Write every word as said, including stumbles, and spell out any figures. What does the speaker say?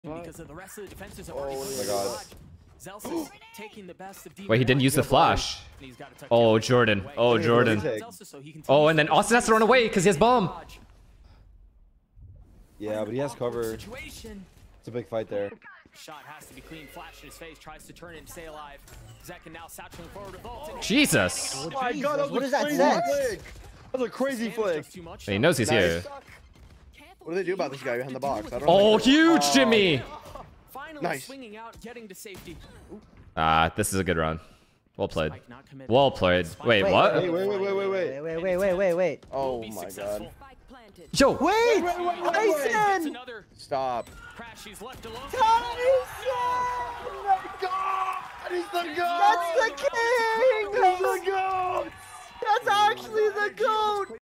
because of the rest of the defenses have Oh already my god. Zelsa's taking the best of Wait, he didn't use the flash. Oh, Jordan. Oh, Jordan. Oh, and then Austin has to run away because he has bomb. Yeah, but he has cover. It's a big fight there. Shot has to be clean. Flash in his face. Tries to turn it and stay alive. Zek and now satchel forward with ult. Jesus. Oh my god, that was what a is that crazy sense? flick. That was a crazy flick. He knows he's here. What do they do about this guy behind the box? I don't Oh, know. huge Jimmy. Nice. Swinging out, getting to safety. Ah, this is a good run. Well played. Well played. Wait, Wait, what? Wait, wait, wait, wait, wait, wait. Wait, wait, wait, wait, wait. Oh my god. Yo. Wait! Tyson! Stop. Crashy's left alone. Tyson! Oh my god! He's the goat! That's the king! He's the goat! That's actually the goat!